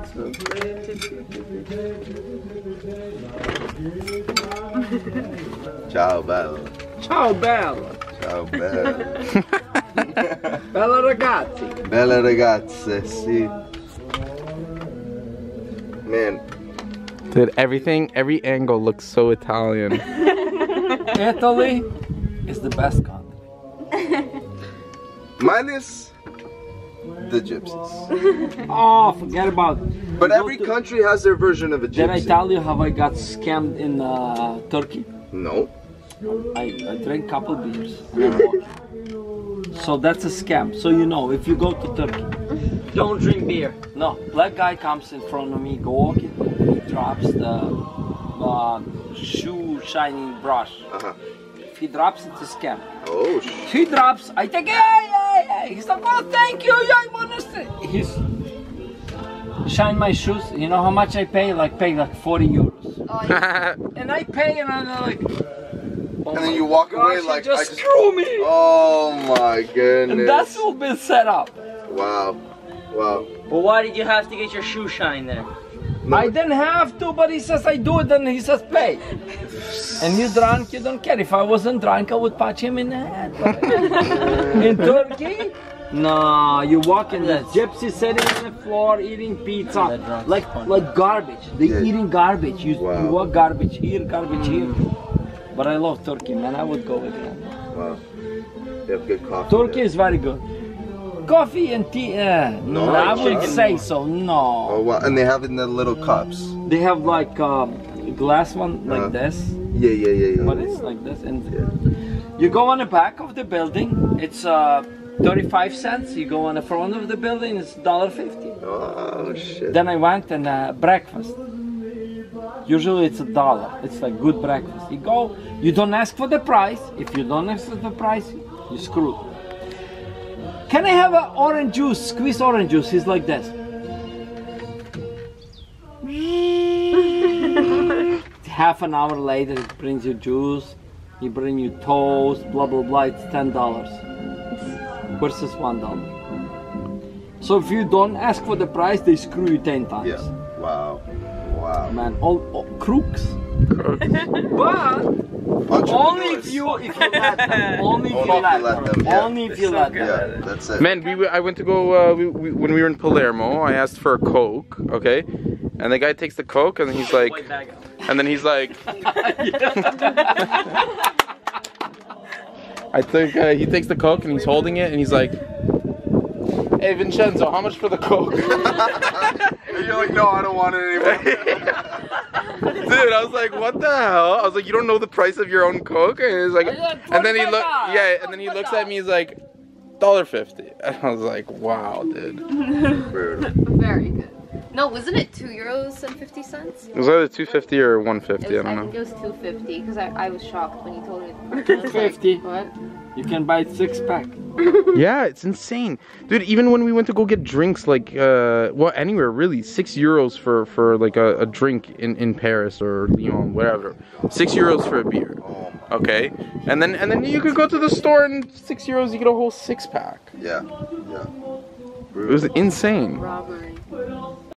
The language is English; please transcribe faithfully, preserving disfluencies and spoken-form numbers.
Ciao bella. Ciao bella. Ciao bella. Bella ragazzi. Belle ragazze, sì. Man. Dude, everything, every angle looks so Italian. Italy is the best country. Minus the gypsies. Oh, forget about it. But every country has their version of a gypsy. Did I tell you how I got scammed in uh, Turkey? No. I, I drank a couple beers and I walked. So that's a scam. So you know, if you go to Turkey, don't drink beer. No, black guy comes in front of me, go walking, he drops the uh, shoe shining brush. Uh-huh. If he drops, it's a scam. Oh, shit. He drops, I take it, hey, hey, hey. He's like, oh, thank you, yeah, I understand. He's shine my shoes. You know how much I pay? Like, pay like forty euros. Oh, yeah. And I pay, and I'm like, oh And then you walk gosh, away you like, just I just screw me. Oh my goodness. And that's all been set up. Wow. Wow. Well, why did you have to get your shoe shine there? No. I didn't have to, but he says I do it, and he says pay. And you drunk, you don't care. If I wasn't drunk, I would punch him in the head. In Turkey, no, you walk in the gypsy sitting on the floor eating pizza, like like garbage. They Yeah. eating garbage. You, Wow. you walk garbage here, garbage here. But I love Turkey, man. I would go again. Wow. They have good coffee. Turkey there. is very good. Coffee and tea, eh, No, no, I wouldn't chicken. say so. No. Oh wow. And they have it in the little cups. They have like um, a glass one like Uh-huh. this, Yeah, yeah, yeah, yeah. but it's like this. And Yeah. you go on the back of the building, it's uh, thirty-five cents. You go on the front of the building, it's one dollar fifty. Oh shit. Then I went and uh, breakfast. Usually it's a dollar. It's like good breakfast. You go, you don't ask for the price. If you don't ask for the price, you screwed. Can I have an orange juice? Squeeze orange juice. He's like this. Half an hour later, it brings you juice. He bring you toast. Blah blah blah. It's ten dollars versus one dollar. So if you don't ask for the price, they screw you ten times. Yeah. Wow. Wow. Man, all, all crooks. But only if you if you let them. Only if Only you if let you let them. them, yeah. Only if you let them. Yeah, that's it. Man, we w- I went to go, uh, we, we, when we were in Palermo, I asked for a Coke, okay? And the guy takes the Coke and he's like, and then he's like, I think uh, he takes the Coke and he's holding it and he's like, hey Vincenzo, how much for the Coke? And you're like, no, I don't want it anymore. Dude, I was like, what the hell? I was like, you don't know the price of your own Coke? And he's like, and then he look, yeah, and then he looks at me, he's like, one dollar fifty. And I was like, wow, dude. Brutal. Very good. No, wasn't it two euros and fifty cents? It was either two fifty or one It fifty, was, I I don't think know. it was two fifty because I, I was shocked when you told me. two fifty. What? You can buy six pack. Yeah, it's insane. Dude, even when we went to go get drinks, like, uh, well, anywhere really, six euros for, for like a, a drink in, in Paris or Lyon, whatever. Six euros for a beer. Okay? And then and then you could go to the store and six euros you get a whole six pack. Yeah. Yeah. It was insane. Robbery.